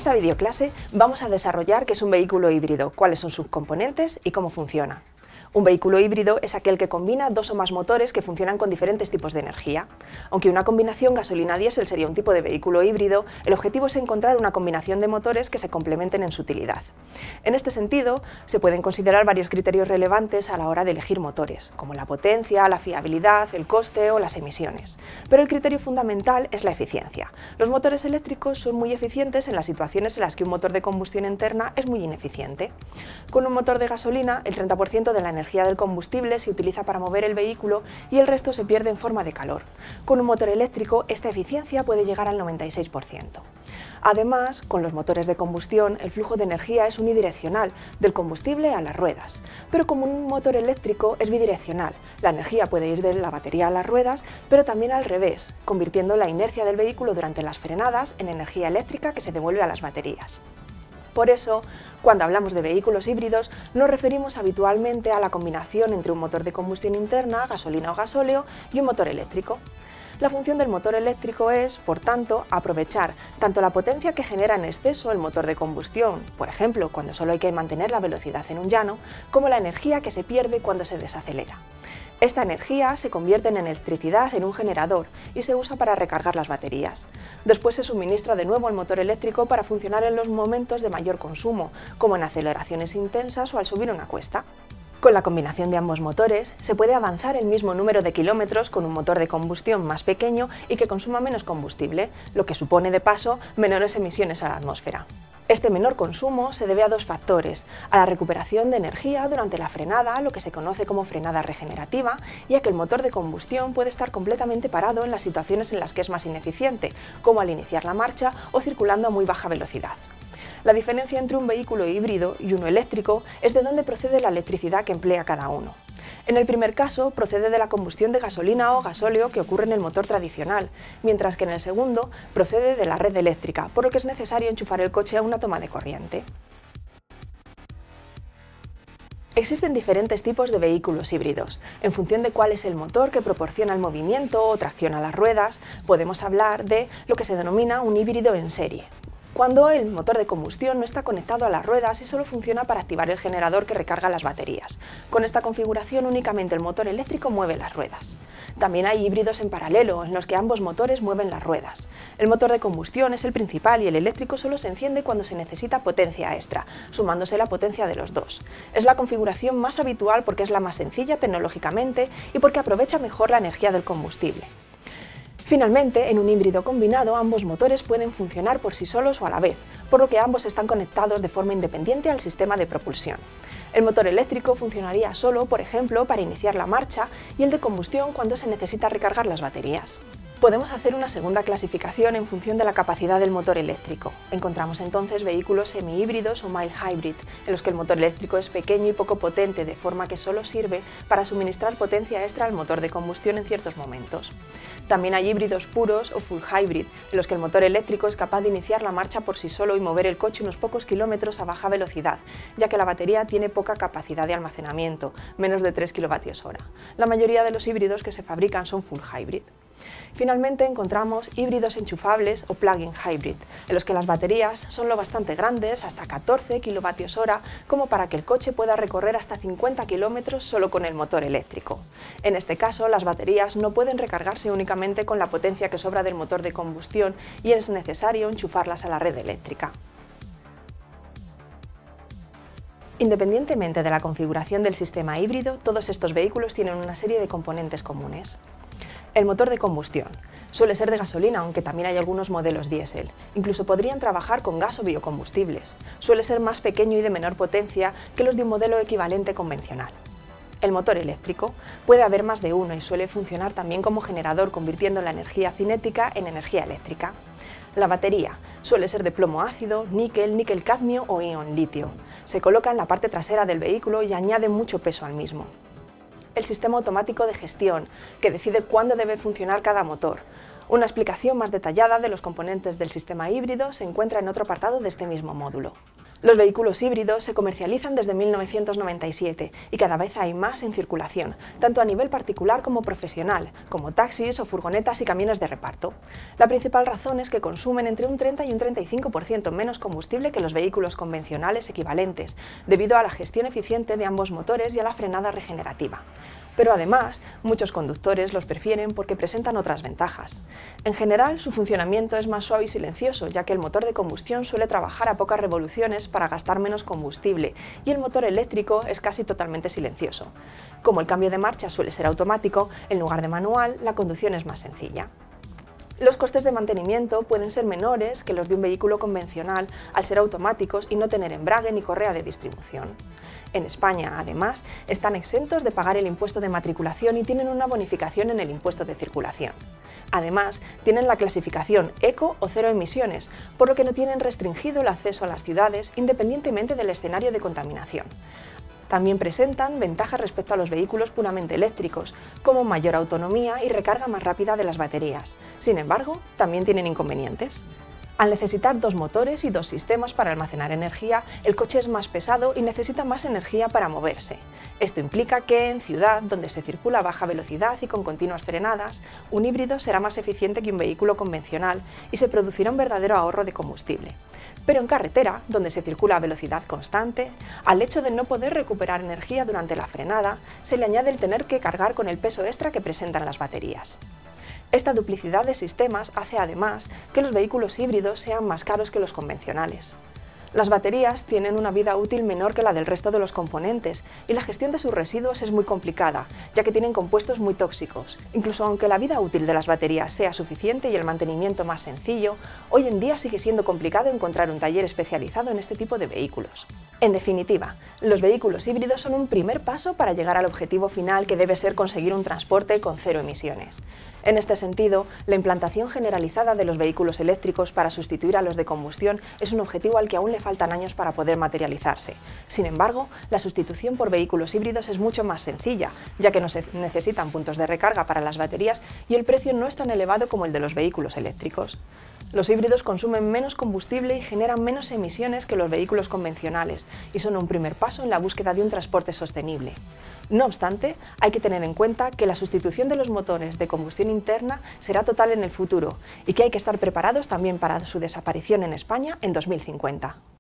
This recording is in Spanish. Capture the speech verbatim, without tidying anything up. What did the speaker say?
esta videoclase vamos a desarrollar qué es un vehículo híbrido, cuáles son sus componentes y cómo funciona. Un vehículo híbrido es aquel que combina dos o más motores que funcionan con diferentes tipos de energía. Aunque una combinación gasolina-diésel sería un tipo de vehículo híbrido, el objetivo es encontrar una combinación de motores que se complementen en su utilidad. En este sentido, se pueden considerar varios criterios relevantes a la hora de elegir motores, como la potencia, la fiabilidad, el coste o las emisiones. Pero el criterio fundamental es la eficiencia. Los motores eléctricos son muy eficientes en las situaciones en las que un motor de combustión interna es muy ineficiente. Con un motor de gasolina, el treinta por ciento de la energía del combustible se utiliza para mover el vehículo y el resto se pierde en forma de calor. Con un motor eléctrico, esta eficiencia puede llegar al noventa y seis por ciento. Además, con los motores de combustión, el flujo de energía es unidireccional, del combustible a las ruedas. Pero como un motor eléctrico es bidireccional, la energía puede ir de la batería a las ruedas, pero también al revés, convirtiendo la inercia del vehículo durante las frenadas en energía eléctrica que se devuelve a las baterías. Por eso, cuando hablamos de vehículos híbridos, nos referimos habitualmente a la combinación entre un motor de combustión interna, gasolina o gasóleo, y un motor eléctrico. La función del motor eléctrico es, por tanto, aprovechar tanto la potencia que genera en exceso el motor de combustión, por ejemplo, cuando solo hay que mantener la velocidad en un llano, como la energía que se pierde cuando se desacelera. Esta energía se convierte en electricidad en un generador y se usa para recargar las baterías. Después se suministra de nuevo al motor eléctrico para funcionar en los momentos de mayor consumo, como en aceleraciones intensas o al subir una cuesta. Con la combinación de ambos motores, se puede avanzar el mismo número de kilómetros con un motor de combustión más pequeño y que consuma menos combustible, lo que supone de paso menores emisiones a la atmósfera. Este menor consumo se debe a dos factores: a la recuperación de energía durante la frenada, lo que se conoce como frenada regenerativa, y a que el motor de combustión puede estar completamente parado en las situaciones en las que es más ineficiente, como al iniciar la marcha o circulando a muy baja velocidad. La diferencia entre un vehículo híbrido y uno eléctrico es de dónde procede la electricidad que emplea cada uno. En el primer caso, procede de la combustión de gasolina o gasóleo que ocurre en el motor tradicional, mientras que en el segundo procede de la red eléctrica, por lo que es necesario enchufar el coche a una toma de corriente. Existen diferentes tipos de vehículos híbridos. En función de cuál es el motor que proporciona el movimiento o tracción a las ruedas, podemos hablar de lo que se denomina un híbrido en serie, cuando el motor de combustión no está conectado a las ruedas y solo funciona para activar el generador que recarga las baterías. Con esta configuración únicamente el motor eléctrico mueve las ruedas. También hay híbridos en paralelo, en los que ambos motores mueven las ruedas. El motor de combustión es el principal y el eléctrico solo se enciende cuando se necesita potencia extra, sumándose la potencia de los dos. Es la configuración más habitual porque es la más sencilla tecnológicamente y porque aprovecha mejor la energía del combustible. Finalmente, en un híbrido combinado, ambos motores pueden funcionar por sí solos o a la vez, por lo que ambos están conectados de forma independiente al sistema de propulsión. El motor eléctrico funcionaría solo, por ejemplo, para iniciar la marcha, y el de combustión cuando se necesita recargar las baterías. Podemos hacer una segunda clasificación en función de la capacidad del motor eléctrico. Encontramos entonces vehículos semi-híbridos o mild hybrid, en los que el motor eléctrico es pequeño y poco potente, de forma que solo sirve para suministrar potencia extra al motor de combustión en ciertos momentos. También hay híbridos puros o full hybrid, en los que el motor eléctrico es capaz de iniciar la marcha por sí solo y mover el coche unos pocos kilómetros a baja velocidad, ya que la batería tiene poca capacidad de almacenamiento, menos de tres kilovatios hora. La mayoría de los híbridos que se fabrican son full hybrid. Finalmente encontramos híbridos enchufables o plug-in hybrid, en los que las baterías son lo bastante grandes, hasta catorce kilovatios hora, como para que el coche pueda recorrer hasta cincuenta kilómetros solo con el motor eléctrico. En este caso, las baterías no pueden recargarse únicamente con la potencia que sobra del motor de combustión y es necesario enchufarlas a la red eléctrica. Independientemente de la configuración del sistema híbrido, todos estos vehículos tienen una serie de componentes comunes. El motor de combustión suele ser de gasolina, aunque también hay algunos modelos diésel. Incluso podrían trabajar con gas o biocombustibles. Suele ser más pequeño y de menor potencia que los de un modelo equivalente convencional. El motor eléctrico puede haber más de uno y suele funcionar también como generador, convirtiendo la energía cinética en energía eléctrica. La batería suele ser de plomo ácido, níquel, níquel cadmio o ion litio. Se coloca en la parte trasera del vehículo y añade mucho peso al mismo. El sistema automático de gestión, que decide cuándo debe funcionar cada motor. Una explicación más detallada de los componentes del sistema híbrido se encuentra en otro apartado de este mismo módulo. Los vehículos híbridos se comercializan desde mil novecientos noventa y siete y cada vez hay más en circulación, tanto a nivel particular como profesional, como taxis o furgonetas y camiones de reparto. La principal razón es que consumen entre un treinta y un treinta y cinco por ciento menos combustible que los vehículos convencionales equivalentes, debido a la gestión eficiente de ambos motores y a la frenada regenerativa. Pero además, muchos conductores los prefieren porque presentan otras ventajas. En general, su funcionamiento es más suave y silencioso, ya que el motor de combustión suele trabajar a pocas revoluciones para gastar menos combustible, y el motor eléctrico es casi totalmente silencioso. Como el cambio de marcha suele ser automático, en lugar de manual, la conducción es más sencilla. Los costes de mantenimiento pueden ser menores que los de un vehículo convencional al ser automáticos y no tener embrague ni correa de distribución. En España, además, están exentos de pagar el impuesto de matriculación y tienen una bonificación en el impuesto de circulación. Además, tienen la clasificación eco o cero emisiones, por lo que no tienen restringido el acceso a las ciudades independientemente del escenario de contaminación. También presentan ventajas respecto a los vehículos puramente eléctricos, como mayor autonomía y recarga más rápida de las baterías. Sin embargo, también tienen inconvenientes. Al necesitar dos motores y dos sistemas para almacenar energía, el coche es más pesado y necesita más energía para moverse. Esto implica que, en ciudad, donde se circula a baja velocidad y con continuas frenadas, un híbrido será más eficiente que un vehículo convencional y se producirá un verdadero ahorro de combustible. Pero en carretera, donde se circula a velocidad constante, al hecho de no poder recuperar energía durante la frenada, se le añade el tener que cargar con el peso extra que presentan las baterías. Esta duplicidad de sistemas hace además que los vehículos híbridos sean más caros que los convencionales. Las baterías tienen una vida útil menor que la del resto de los componentes y la gestión de sus residuos es muy complicada, ya que tienen compuestos muy tóxicos. Incluso aunque la vida útil de las baterías sea suficiente y el mantenimiento más sencillo, hoy en día sigue siendo complicado encontrar un taller especializado en este tipo de vehículos. En definitiva, los vehículos híbridos son un primer paso para llegar al objetivo final, que debe ser conseguir un transporte con cero emisiones. En este sentido, la implantación generalizada de los vehículos eléctricos para sustituir a los de combustión es un objetivo al que aún le faltan años para poder materializarse. Sin embargo, la sustitución por vehículos híbridos es mucho más sencilla, ya que no se necesitan puntos de recarga para las baterías y el precio no es tan elevado como el de los vehículos eléctricos. Los híbridos consumen menos combustible y generan menos emisiones que los vehículos convencionales y son un primer paso en la búsqueda de un transporte sostenible. No obstante, hay que tener en cuenta que la sustitución de los motores de combustión interna será total en el futuro y que hay que estar preparados también para su desaparición en España en dos mil cincuenta.